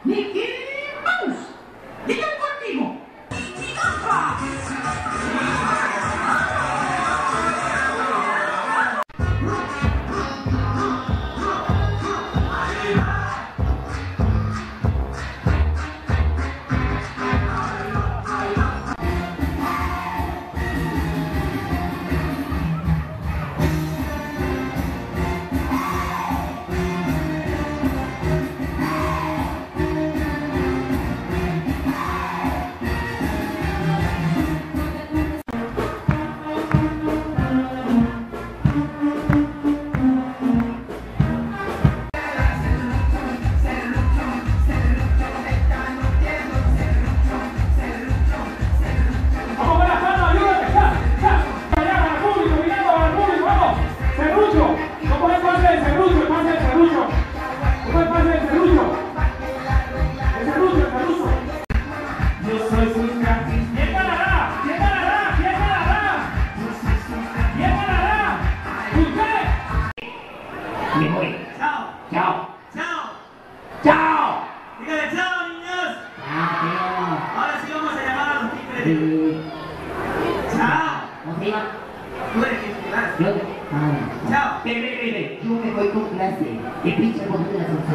Mickey Mouse. Y el último. Me voy. Chao. Chao. Chao. Chao. Dígale chao, niños. Chao. Ahora sí vamos a llamar a los tigres. Chao. ¿Cómo se llama? Tú eres el titular. Yo. Chao. Yo me voy con clase. El pinche botón de la